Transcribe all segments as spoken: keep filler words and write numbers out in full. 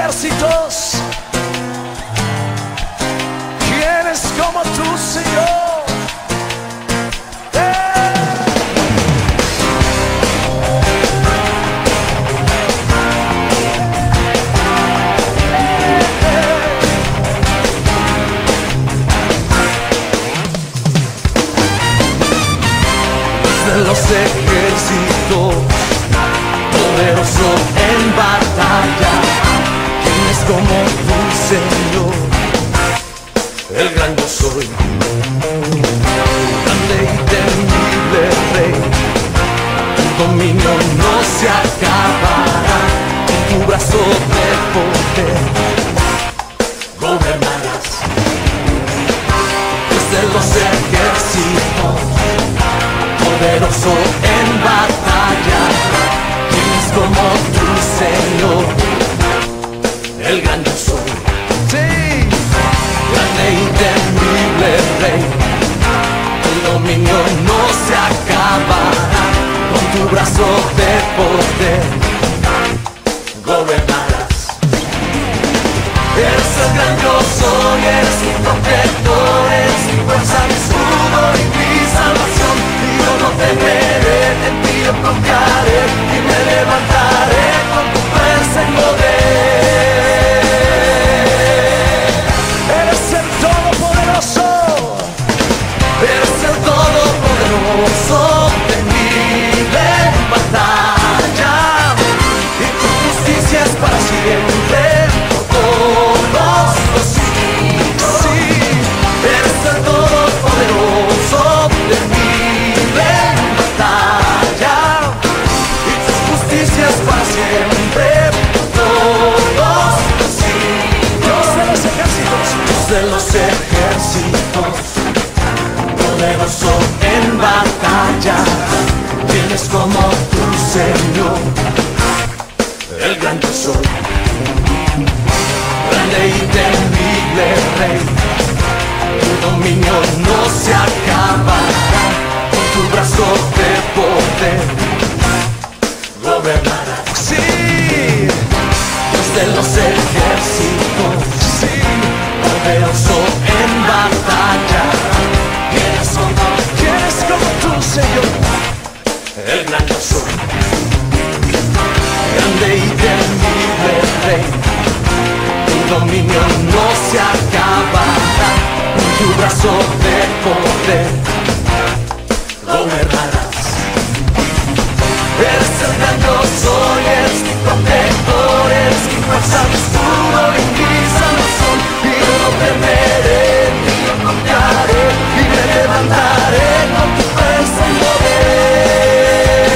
ejércitos. ¿Quién es como tú, Señor? De los ejércitos, poderoso en batalla, ¿quién es como tú, Señor? El gran yo soy, grande y temible Rey, tu dominio no se acabará, con tu brazo de poder gobernarás. Desde los ejércitos, poderoso en batalla, ¿quién es como tú, Señor? El gran yo soy, Sí, grande y temible Rey, tu dominio no se acabará, con tu brazo de poder gobernarás. Eres el gran yo soy, eres mi protector, eres mi fuerza, mi escudo y mi salvación. Y yo no temeré, en ti yo confiaré y me levantaré con tu fuerza y poder. eres el Todopoderoso. Eres el Todopoderoso, temible en batalla, y tu justicia es para siempre. De los ejércitos, poderoso en batalla, tienes como tu Señor, el gran yo soy, grande y temible Rey, tu dominio no se acabará, con tu brazo de poder gobernarás. Sí, Dios de los ejércitos, sí, poderoso en batalla, ¿quién es como, ¿quién es como tú, Señor? el gran yo soy, grande y temible Rey, tu dominio no se acabará, con tu brazo de poder gobernarás. Eres el gran yo soy, eres mi protector, eres mi fuerza, mi escudo y mi salvación. Y yo no temeré, ni yo confiaré, y me levantaré con tu fuerza y poder.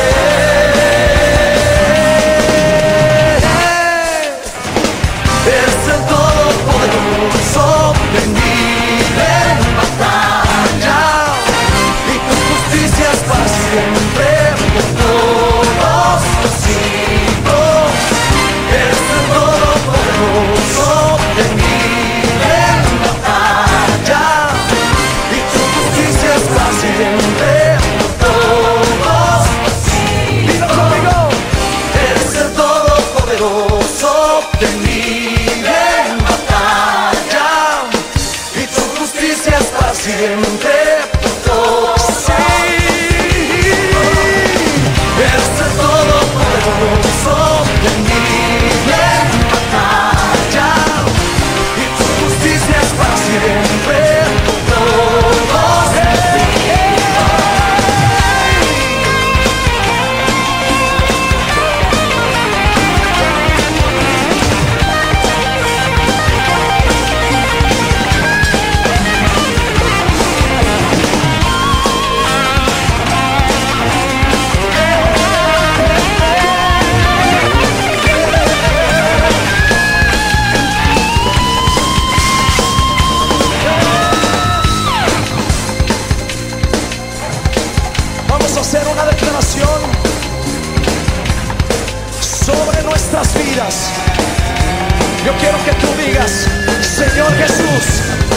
Eres el Todopoderoso, temible en batalla, y tu justicia es para siempre, por todos los siglos. Eres el Todopoderoso, temible en batalla, y tu justicia es para siempre, por todos los siglos. Dilo conmigo. Eres el Todopoderoso, temible en batalla, y tu justicia es para siempre, por todos. Eres el Todopoderoso, temible en batalla, y tu justicia es para siempre, por todos. Vamos a hacer una declaración sobre nuestras vidas. Yo quiero que tú digas: Señor Jesús,